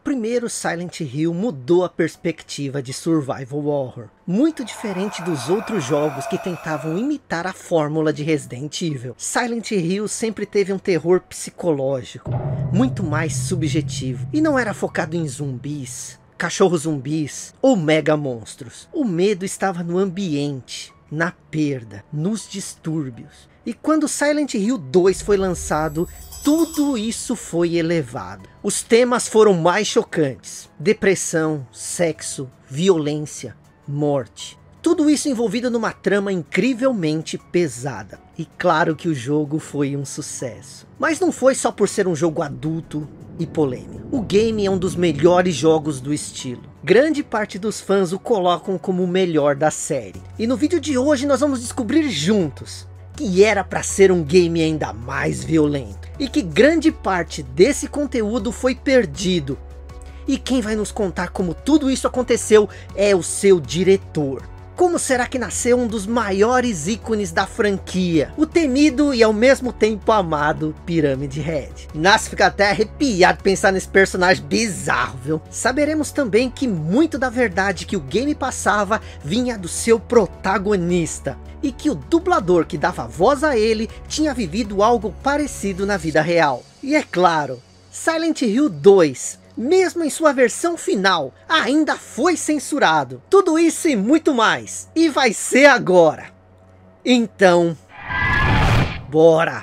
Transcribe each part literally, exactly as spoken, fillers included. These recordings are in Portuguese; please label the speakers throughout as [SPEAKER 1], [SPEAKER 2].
[SPEAKER 1] primeiro Silent Hill mudou a perspectiva de survival horror, muito diferente dos outros jogos que tentavam imitar a fórmula de Resident Evil. Silent Hill sempre teve um terror psicológico, muito mais subjetivo, e não era focado em zumbis, cachorros zumbis ou mega monstros. O medo estava no ambiente, na perda, nos distúrbios. E quando Silent Hill dois foi lançado, tudo isso foi elevado. Os temas foram mais chocantes: depressão, sexo, violência, morte. Tudo isso envolvido numa trama incrivelmente pesada. E claro que o jogo foi um sucesso. Mas não foi só por ser um jogo adulto e polêmico. O game é um dos melhores jogos do estilo. Grande parte dos fãs o colocam como o melhor da série. E no vídeo de hoje nós vamos descobrir juntos que era para ser um game ainda mais violento. E que grande parte desse conteúdo foi perdido. E quem vai nos contar como tudo isso aconteceu é o seu diretor. Como será que nasceu um dos maiores ícones da franquia? O temido e ao mesmo tempo amado Pyramid Head. Nossa, fica até arrepiado pensar nesse personagem bizarro, viu? Saberemos também que muito da verdade que o game passava vinha do seu protagonista. E que o dublador que dava voz a ele tinha vivido algo parecido na vida real. E é claro, Silent Hill dois... mesmo em sua versão final, ainda foi censurado. Tudo isso e muito mais. E vai ser agora. Então, bora!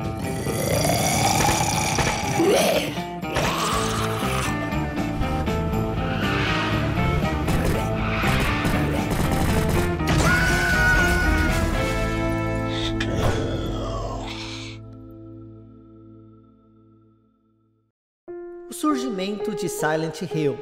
[SPEAKER 1] O surgimento de Silent Hill.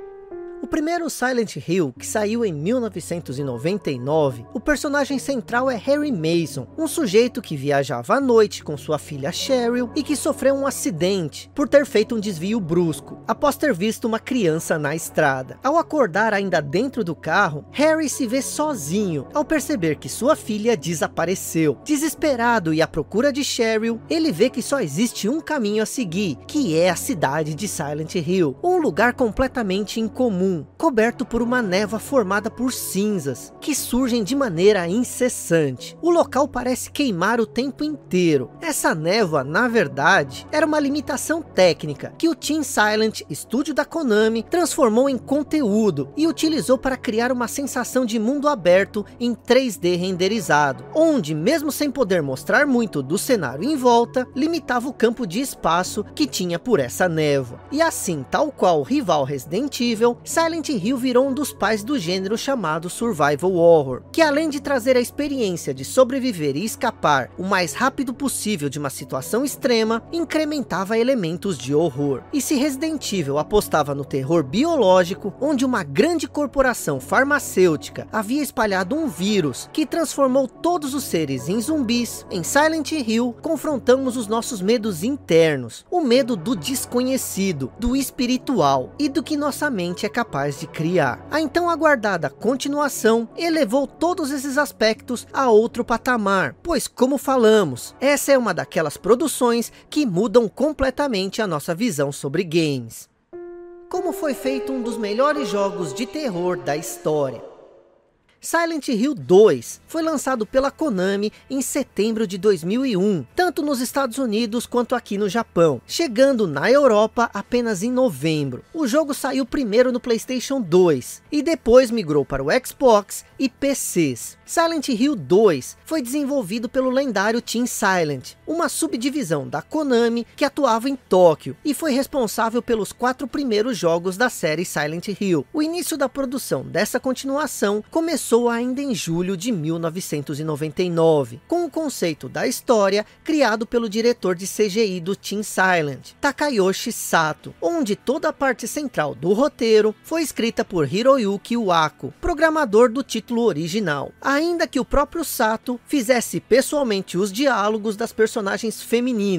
[SPEAKER 1] O primeiro Silent Hill, que saiu em mil novecentos e noventa e nove, o personagem central é Harry Mason, um sujeito que viajava à noite com sua filha Cheryl e que sofreu um acidente por ter feito um desvio brusco, após ter visto uma criança na estrada. Ao acordar ainda dentro do carro, Harry se vê sozinho, ao perceber que sua filha desapareceu. Desesperado e à procura de Cheryl, ele vê que só existe um caminho a seguir, que é a cidade de Silent Hill, um lugar completamente incomum, coberto por uma névoa formada por cinzas, que surgem de maneira incessante. O local parece queimar o tempo inteiro. Essa névoa, na verdade, era uma limitação técnica, que o Team Silent, estúdio da Konami, transformou em conteúdo, e utilizou para criar uma sensação de mundo aberto em três D renderizado, onde, mesmo sem poder mostrar muito do cenário em volta, limitava o campo de espaço que tinha por essa névoa. E assim, tal qual o rival Resident Evil, Silent Hill virou um dos pais do gênero chamado Survival Horror, que além de trazer a experiência de sobreviver e escapar o mais rápido possível de uma situação extrema, incrementava elementos de horror. E se Resident Evil apostava no terror biológico, onde uma grande corporação farmacêutica havia espalhado um vírus que transformou todos os seres em zumbis, em Silent Hill confrontamos os nossos medos internos, o medo do desconhecido, do espiritual e do que nossa mente é capaz capaz de criar. A então aguardada continuação elevou todos esses aspectos a outro patamar, pois como falamos, essa é uma daquelas produções que mudam completamente a nossa visão sobre games. Como foi feito um dos melhores jogos de terror da história? Silent Hill dois foi lançado pela Konami em setembro de dois mil e um, tanto nos Estados Unidos quanto aqui no Japão, chegando na Europa apenas em novembro. O jogo saiu primeiro no PlayStation dois e depois migrou para o Xbox e P Cs. Silent Hill dois foi desenvolvido pelo lendário Team Silent, uma subdivisão da Konami que atuava em Tóquio e foi responsável pelos quatro primeiros jogos da série Silent Hill. O início da produção dessa continuação começou ainda em julho de mil novecentos e noventa e nove, com o conceito da história criado pelo diretor de C G I do Team Silent, Takayoshi Sato, onde toda a parte central do roteiro foi escrita por Hiroyuki Wako, programador do título original, ainda que o próprio Sato fizesse pessoalmente os diálogos das personagens femininas.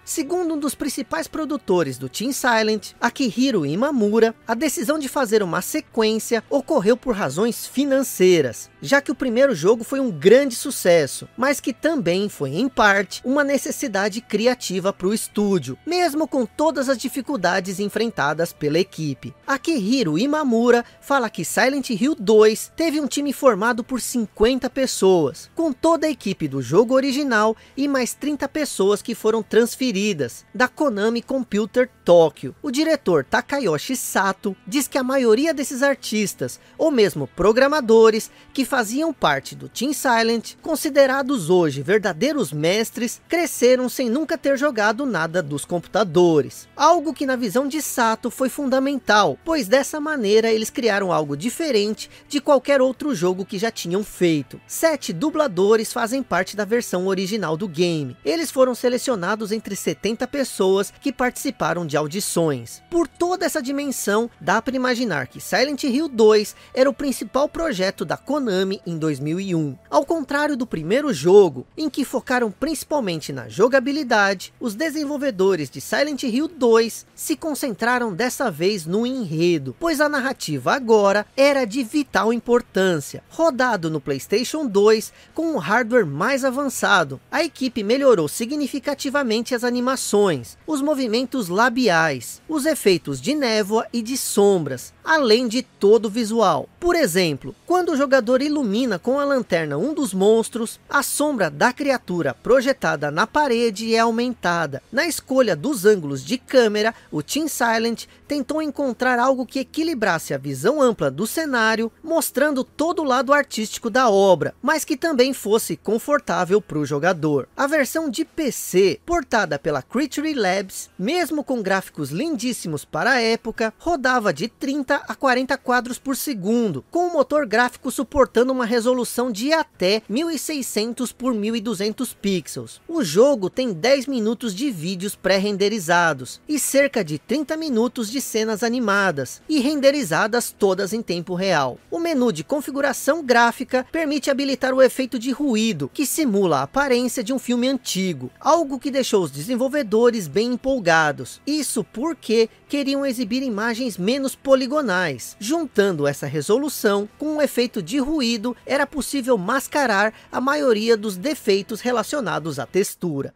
[SPEAKER 1] Segundo um dos principais produtores do Team Silent, Akihiro Imamura, a decisão de fazer uma sequência ocorreu por razões financeiras, já que o primeiro jogo foi um grande sucesso, mas que também foi em parte uma necessidade criativa para o estúdio, mesmo com todas as dificuldades enfrentadas pela equipe. Akihiro Imamura fala que Silent Hill dois teve um time formado por cinquenta pessoas, com toda a equipe do jogo original e mais trinta pessoas que foram transferidas da Konami Computer Tokyo. O diretor Takayoshi Sato diz que a maioria desses artistas, ou mesmo programadores, que faziam parte do Team Silent, considerados hoje verdadeiros mestres, cresceram sem nunca ter jogado nada dos computadores. Algo que na visão de Sato foi fundamental, pois dessa maneira eles criaram algo diferente de qualquer outro jogo que já tinham feito. Sete dubladores fazem parte da versão original do game. Eles foram selecionados entre setenta pessoas que participaram de audições. Por toda essa dimensão, dá para imaginar que Silent Hill dois era o principal projeto da Konami em dois mil e um. Ao contrário do primeiro jogo, em que focaram principalmente na jogabilidade, os desenvolvedores de Silent Hill dois se concentraram dessa vez no enredo, pois a narrativa agora era de vital importância. Rodado no PlayStation dois com um hardware mais avançado, a equipe melhorou significativamente as animações, os movimentos labiais, os efeitos de névoa e de sombras, além de todo o visual. Por exemplo, quando o jogador ilumina com a lanterna um dos monstros, a sombra da criatura projetada na parede é aumentada. Na escolha dos ângulos de câmera, o Team Silent tentou encontrar algo que equilibrasse a visão ampla do cenário, mostrando todo o lado artístico da obra, mas que também fosse confortável para o jogador. A versão de P C, portada pela Creature Labs, mesmo com gráficos lindíssimos para a época, rodava de trinta a quarenta quadros por segundo, com o motor gráfico suportando uma resolução de até mil e seiscentos por mil e duzentos pixels. O jogo tem dez minutos de vídeos pré-renderizados e cerca de trinta minutos de cenas animadas e renderizadas todas em tempo real. O menu de configuração gráfica permite habilitar o efeito de ruído, que simula a aparência de um filme antigo, algo que deixou os desenvolvedores bem empolgados. Isso porque queriam exibir imagens menos poligonais. Juntando essa resolução com um efeito de ruído, era possível mascarar a maioria dos defeitos relacionados à textura.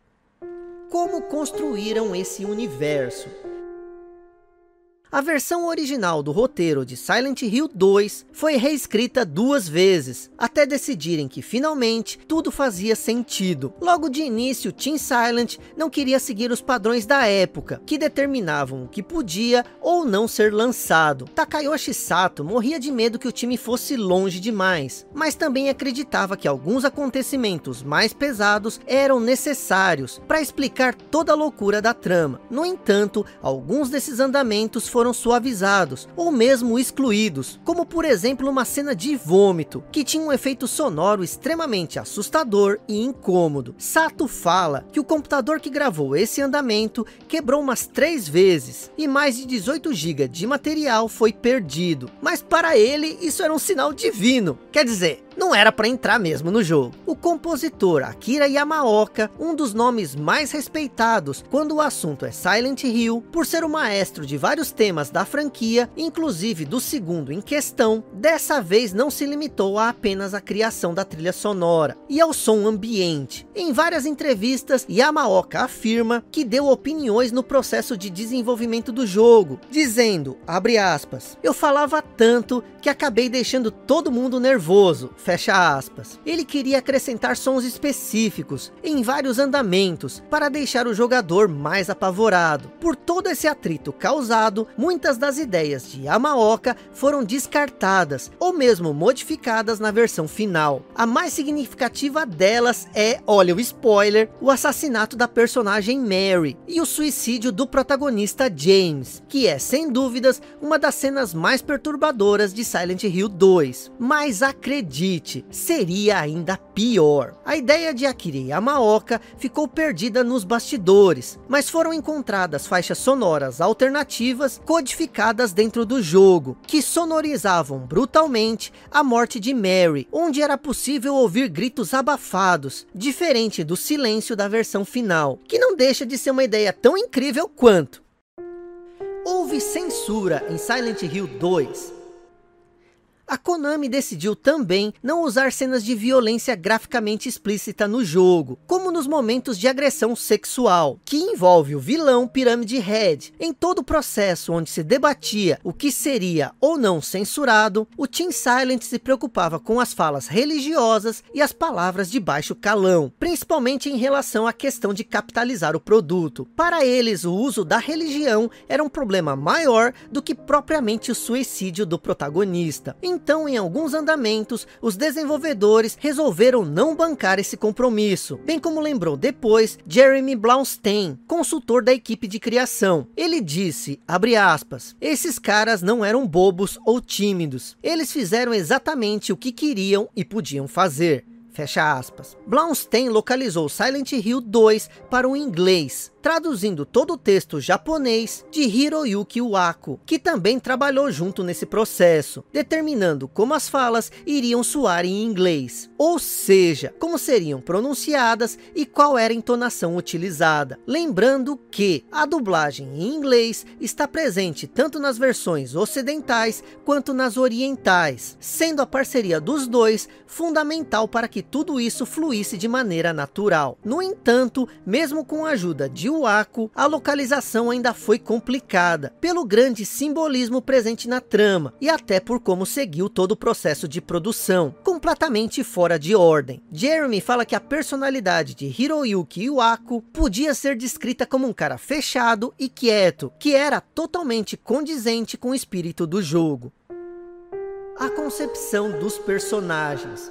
[SPEAKER 1] Como construíram esse universo? A versão original do roteiro de Silent Hill dois foi reescrita duas vezes, até decidirem que finalmente tudo fazia sentido. Logo de início, Team Silent não queria seguir os padrões da época, que determinavam o que podia ou não ser lançado. Takayoshi Sato morria de medo que o time fosse longe demais, mas também acreditava que alguns acontecimentos mais pesados eram necessários para explicar toda a loucura da trama. No entanto, alguns desses andamentos foram foram suavizados ou mesmo excluídos, como por exemplo uma cena de vômito, que tinha um efeito sonoro extremamente assustador e incômodo. Sato fala que o computador que gravou esse andamento quebrou umas três vezes, e mais de dezoito gigas de material foi perdido, mas para ele isso era um sinal divino, quer dizer, não era para entrar mesmo no jogo. O compositor Akira Yamaoka, um dos nomes mais respeitados quando o assunto é Silent Hill, por ser o maestro de vários temas da franquia, inclusive do segundo em questão, dessa vez não se limitou a apenas a criação da trilha sonora e ao som ambiente. Em várias entrevistas, Yamaoka afirma que deu opiniões no processo de desenvolvimento do jogo, dizendo, abre aspas, eu falava tanto que acabei deixando todo mundo nervoso, fecha aspas. Ele queria acrescentar sons específicos em vários andamentos para deixar o jogador mais apavorado. Por todo esse atrito causado, muitas das ideias de Yamaoka foram descartadas ou mesmo modificadas na versão final. A mais significativa delas é, olha o spoiler, o assassinato da personagem Mary e o suicídio do protagonista James, que é sem dúvidas uma das cenas mais perturbadoras de Silent Hill dois. Mas acredite, noite, seria ainda pior. A ideia de Akira Yamaoka ficou perdida nos bastidores, mas foram encontradas faixas sonoras alternativas codificadas dentro do jogo, que sonorizavam brutalmente a morte de Mary, onde era possível ouvir gritos abafados, diferente do silêncio da versão final, que não deixa de ser uma ideia tão incrível quanto. Houve censura em Silent Hill dois. A Konami decidiu também não usar cenas de violência graficamente explícita no jogo, como nos momentos de agressão sexual, que envolve o vilão Pyramid Head. Em todo o processo onde se debatia o que seria ou não censurado, o Team Silent se preocupava com as falas religiosas e as palavras de baixo calão, principalmente em relação à questão de capitalizar o produto. Para eles, o uso da religião era um problema maior do que propriamente o suicídio do protagonista. Então, em alguns andamentos, os desenvolvedores resolveram não bancar esse compromisso, bem como lembrou depois Jeremy Blaustein, consultor da equipe de criação. Ele disse, abre aspas, esses caras não eram bobos ou tímidos, eles fizeram exatamente o que queriam e podiam fazer. Fecha aspas. Blaustein localizou Silent Hill dois para o inglês, traduzindo todo o texto japonês de Hiroyuki Uako, que também trabalhou junto nesse processo, determinando como as falas iriam soar em inglês, ou seja, como seriam pronunciadas e qual era a entonação utilizada. Lembrando que a dublagem em inglês está presente tanto nas versões ocidentais quanto nas orientais, sendo a parceria dos dois fundamental para que tudo isso fluísse de maneira natural. No entanto, mesmo com a ajuda de Uako, a localização ainda foi complicada, pelo grande simbolismo presente na trama, e até por como seguiu todo o processo de produção, completamente fora de ordem. Jeremy fala que a personalidade de Hiroyuki Uako podia ser descrita como um cara fechado e quieto, que era totalmente condizente com o espírito do jogo. A concepção dos personagens.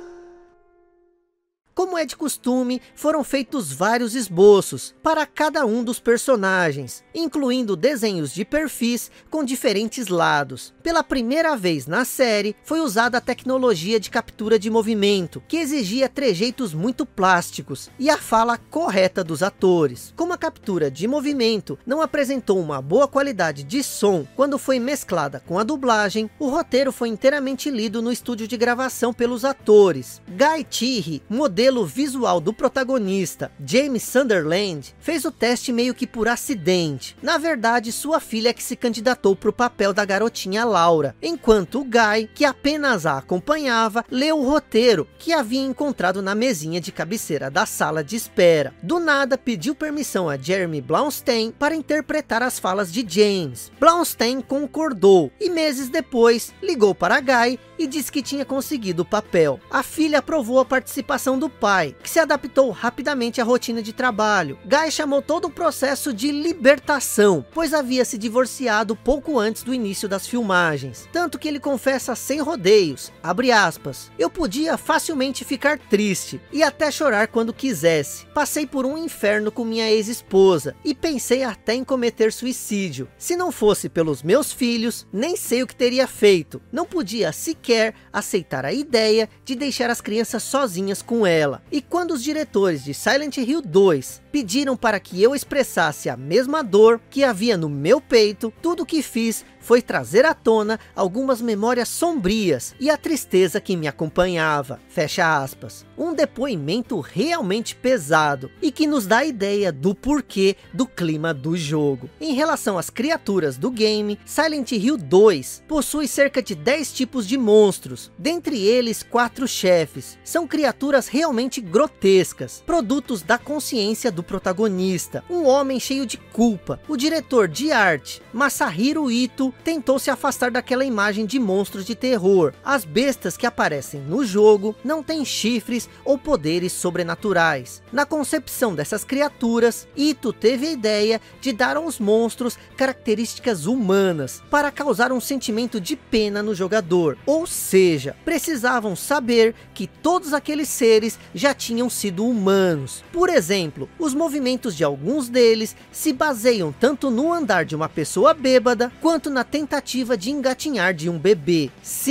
[SPEAKER 1] Como é de costume, foram feitos vários esboços para cada um dos personagens, incluindo desenhos de perfis com diferentes lados. Pela primeira vez na série, foi usada a tecnologia de captura de movimento, que exigia trejeitos muito plásticos e a fala correta dos atores. Como a captura de movimento não apresentou uma boa qualidade de som quando foi mesclada com a dublagem, o roteiro foi inteiramente lido no estúdio de gravação pelos atores. Guy Tirri, modelo visual do protagonista, James Sunderland, fez o teste meio que por acidente. Na verdade, sua filha é que se candidatou para o papel da garotinha Laura, enquanto o Guy, que apenas a acompanhava, leu o roteiro que havia encontrado na mesinha de cabeceira da sala de espera. Do nada, pediu permissão a Jeremy Blaustein para interpretar as falas de James. Blaustein concordou e meses depois ligou para Guy e disse que tinha conseguido o papel. A filha aprovou a participação do pai, que se adaptou rapidamente à rotina de trabalho. Guy chamou todo o processo de libertação, pois havia se divorciado pouco antes do início das filmagens. Tanto que ele confessa sem rodeios, abre aspas, eu podia facilmente ficar triste e até chorar quando quisesse. Passei por um inferno com minha ex-esposa e pensei até em cometer suicídio. Se não fosse pelos meus filhos, nem sei o que teria feito. Não podia sequer aceitar a ideia de deixar as crianças sozinhas com ela. E quando os diretores de Silent Hill dois pediram para que eu expressasse a mesma dor que havia no meu peito, tudo o que fiz foi trazer à tona algumas memórias sombrias e a tristeza que me acompanhava. Fecha aspas. Um depoimento realmente pesado e que nos dá a ideia do porquê do clima do jogo. Em relação às criaturas do game, Silent Hill dois possui cerca de dez tipos de monstros, dentre eles quatro chefes. São criaturas realmente grotescas, produtos da consciência do protagonista, um homem cheio de culpa. O diretor de arte, Masahiro Ito, tentou se afastar daquela imagem de monstros de terror. As bestas que aparecem no jogo não têm chifres ou poderes sobrenaturais. Na concepção dessas criaturas, Ito teve a ideia de dar aos monstros características humanas, para causar um sentimento de pena no jogador. Ou seja, precisavam saber que todos aqueles seres já tinham sido humanos. Por exemplo, os movimentos de alguns deles se baseiam tanto no andar de uma pessoa bêbada, quanto na tentativa de engatinhar de um bebê. Sim,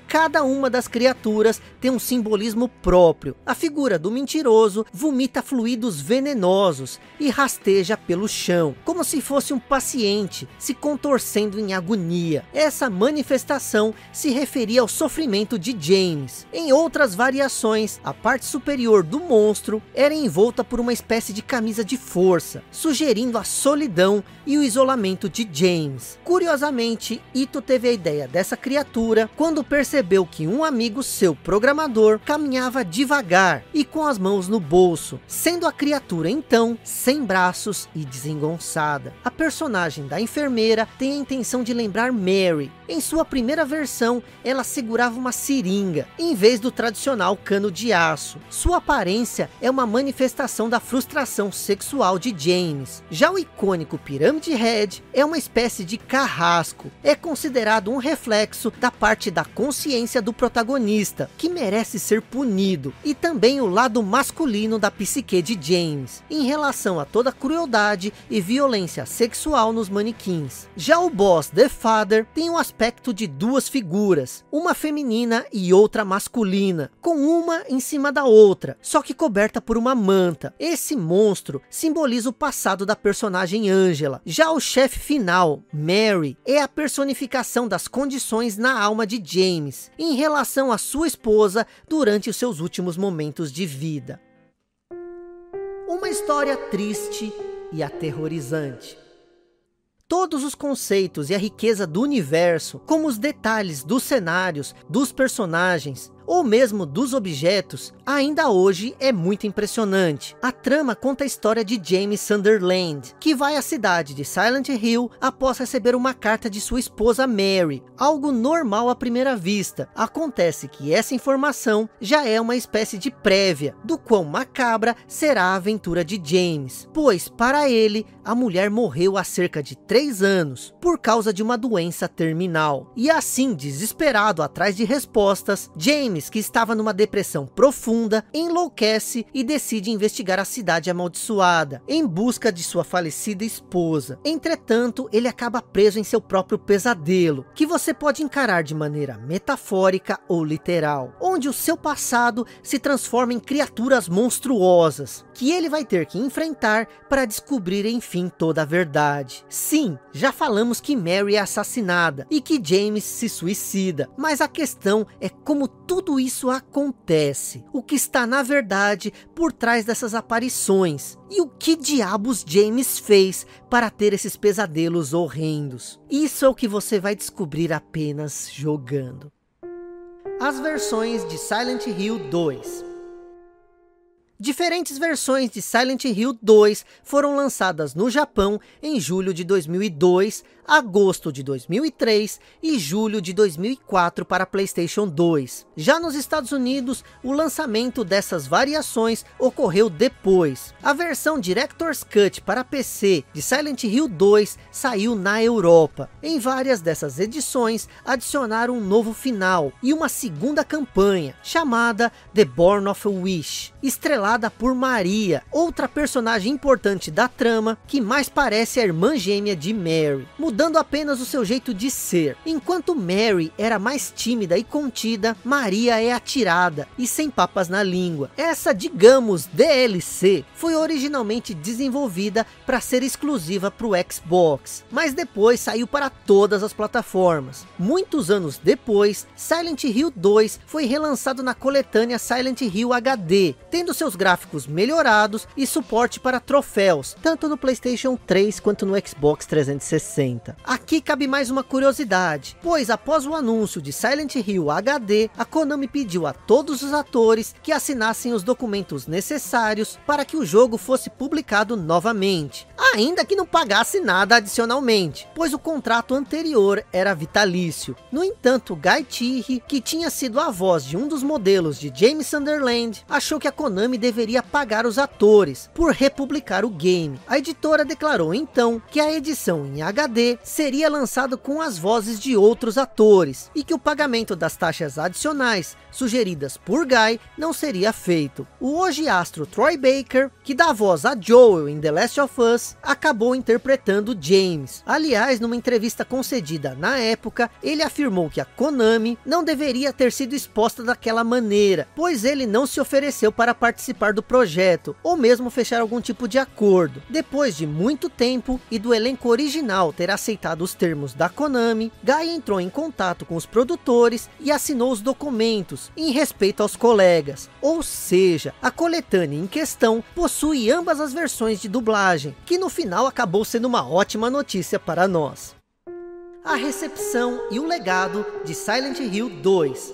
[SPEAKER 1] Cada uma das criaturas tem um simbolismo próprio. A figura do mentiroso vomita fluidos venenosos e rasteja pelo chão, como se fosse um paciente se contorcendo em agonia. Essa manifestação se referia ao sofrimento de James. Em outras variações, a parte superior do monstro era envolta por uma espécie de camisa de força, sugerindo a solidão e o isolamento de James. Curiosamente, Ito teve a ideia dessa criatura quando percebeu que um amigo seu programador caminhava devagar e com as mãos no bolso, sendo a criatura então sem braços e desengonçada. A personagem da enfermeira tem a intenção de lembrar Mary. Em sua primeira versão, ela segurava uma seringa, em vez do tradicional cano de aço. Sua aparência é uma manifestação da frustração sexual de James. Já o icônico Pyramid Head é uma espécie de carrasco. É considerado um reflexo da parte da consciência do protagonista, que merece ser punido, e também o lado masculino da psique de James, em relação a toda a crueldade e violência sexual nos manequins. Já o boss The Father tem um aspecto de duas figuras, uma feminina e outra masculina, com uma em cima da outra, só que coberta por uma manta. Esse monstro simboliza o passado da personagem Angela. Já o chefe final, Mary, é a personificação das condições na alma de James, em relação à sua esposa durante os seus últimos momentos de vida. Uma história triste e aterrorizante. Todos os conceitos e a riqueza do universo, como os detalhes dos cenários, dos personagens, ou mesmo dos objetos, ainda hoje é muito impressionante. A trama conta a história de James Sunderland, que vai à cidade de Silent Hill após receber uma carta de sua esposa Mary. Algo normal à primeira vista. Acontece que essa informação já é uma espécie de prévia do quão macabra será a aventura de James, pois para ele, a mulher morreu há cerca de três anos, por causa de uma doença terminal. E assim, desesperado atrás de respostas, James, que estava numa depressão profunda, enlouquece e decide investigar a cidade amaldiçoada, em busca de sua falecida esposa. Entretanto, ele acaba preso em seu próprio pesadelo, que você pode encarar de maneira metafórica ou literal, onde o seu passado se transforma em criaturas monstruosas, que ele vai ter que enfrentar para descobrir enfim toda a verdade. Sim, já falamos que Mary é assassinada e que James se suicida, mas a questão é como tudo Tudo isso acontece. O que está na verdade por trás dessas aparições? E o que diabos James fez para ter esses pesadelos horrendos? Isso é o que você vai descobrir apenas jogando. As versões de Silent Hill dois. Diferentes versões de Silent Hill dois foram lançadas no Japão em julho de dois mil e dois, agosto de dois mil e três e julho de dois mil e quatro para PlayStation dois. Já nos Estados Unidos, o lançamento dessas variações ocorreu depois. A versão Director's Cut para P C de Silent Hill dois saiu na Europa. Em várias dessas edições, adicionaram um novo final e uma segunda campanha, chamada The Born of a Wish, estrelada por Maria, outra personagem importante da trama, que mais parece a irmã gêmea de Mary, mudando apenas o seu jeito de ser. Enquanto Mary era mais tímida e contida, Maria é atirada e sem papas na língua. Essa, digamos, D L C foi originalmente desenvolvida para ser exclusiva para o Xbox, mas depois saiu para todas as plataformas. Muitos anos depois, Silent Hill dois foi relançado na coletânea Silent Hill H D, tendo seus gráficos melhorados e suporte para troféus, tanto no PlayStation três quanto no Xbox trezentos e sessenta. Aqui cabe mais uma curiosidade, pois após o anúncio de Silent Hill H D, a Konami pediu a todos os atores que assinassem os documentos necessários para que o jogo fosse publicado novamente, ainda que não pagasse nada adicionalmente, pois o contrato anterior era vitalício. No entanto, Guy Tirri, que tinha sido a voz de um dos modelos de James Sunderland, achou que a Konami deveria pagar os atores por republicar o game. A editora declarou então que a edição em H D seria lançada com as vozes de outros atores e que o pagamento das taxas adicionais sugeridas por Guy não seria feito. O hoje astro Troy Baker, que dá voz a Joel em The Last of Us, Fox, acabou interpretando James. Aliás, numa entrevista concedida na época, ele afirmou que a Konami não deveria ter sido exposta daquela maneira, pois ele não se ofereceu para participar do projeto, ou mesmo fechar algum tipo de acordo. Depois de muito tempo e do elenco original ter aceitado os termos da Konami, Guy entrou em contato com os produtores e assinou os documentos em respeito aos colegas. Ou seja, a coletânea em questão possui ambas as versões de dublagem, que no final acabou sendo uma ótima notícia para nós. A recepção e o legado de Silent Hill dois.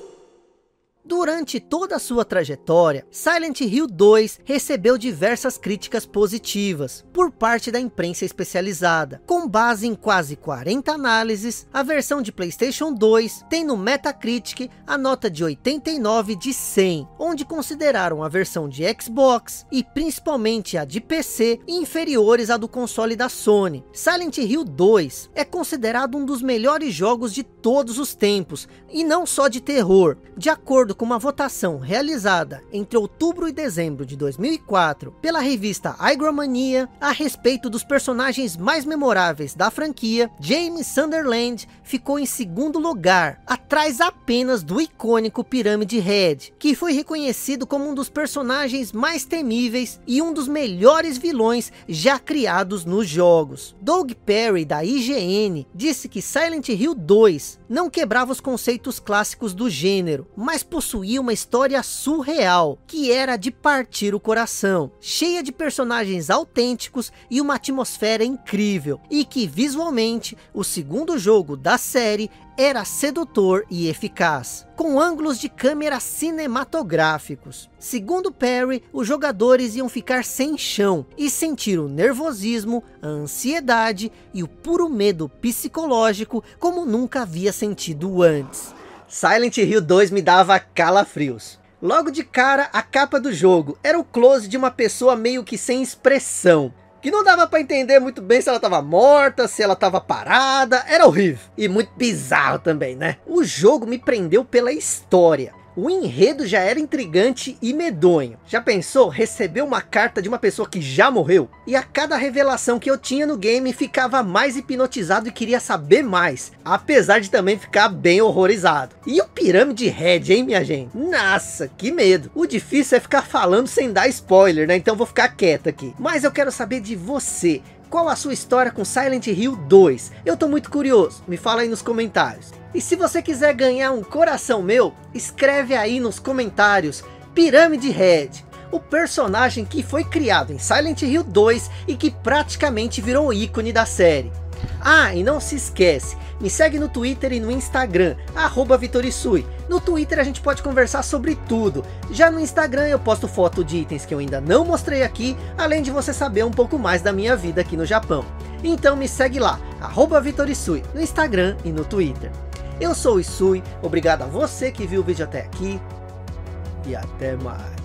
[SPEAKER 1] Durante toda a sua trajetória, Silent Hill dois recebeu diversas críticas positivas por parte da imprensa especializada. Com base em quase quarenta análises, a versão de PlayStation dois tem no Metacritic a nota de oitenta e nove de cem, onde consideraram a versão de Xbox e principalmente a de P C inferiores à do console da Sony. Silent Hill dois é considerado um dos melhores jogos de todos os tempos, e não só de terror. De acordo com uma votação realizada entre outubro e dezembro de dois mil e quatro pela revista Hygromania a respeito dos personagens mais memoráveis da franquia, James Sunderland ficou em segundo lugar, atrás apenas do icônico Pyramid Head, que foi reconhecido como um dos personagens mais temíveis e um dos melhores vilões já criados nos jogos. Doug Perry, da I G N, disse que Silent Hill dois não quebrava os conceitos clássicos do gênero, mas possuía uma história surreal, que era de partir o coração, cheia de personagens autênticos e uma atmosfera incrível, e que visualmente o segundo jogo da série era sedutor e eficaz, com ângulos de câmera cinematográficos. Segundo Perry, os jogadores iam ficar sem chão e sentir o nervosismo, a ansiedade e o puro medo psicológico como nunca havia sentido antes. Silent Hill dois me dava calafrios. Logo de cara, a capa do jogo era o close de uma pessoa meio que sem expressão, que não dava para entender muito bem se ela estava morta, se ela estava parada. Era horrível e muito bizarro também, né? O jogo me prendeu pela história. O enredo já era intrigante e medonho. Já pensou receber uma carta de uma pessoa que já morreu? E a cada revelação que eu tinha no game, ficava mais hipnotizado e queria saber mais, apesar de também ficar bem horrorizado. E o Pyramid Head, hein, minha gente? Nossa, que medo. O difícil é ficar falando sem dar spoiler, né? Então vou ficar quieto aqui. Mas eu quero saber de você. Qual a sua história com Silent Hill dois? Eu tô muito curioso, me fala aí nos comentários. E se você quiser ganhar um coração meu, escreve aí nos comentários Pyramid Head, o personagem que foi criado em Silent Hill dois e que praticamente virou o ícone da série. Ah, e não se esquece, me segue no Twitter e no Instagram, arroba Vitorisui. No Twitter a gente pode conversar sobre tudo. Já no Instagram eu posto foto de itens que eu ainda não mostrei aqui, além de você saber um pouco mais da minha vida aqui no Japão. Então me segue lá, arroba Vitorisui, no Instagram e no Twitter. Eu sou o Isui, obrigado a você que viu o vídeo até aqui, e até mais.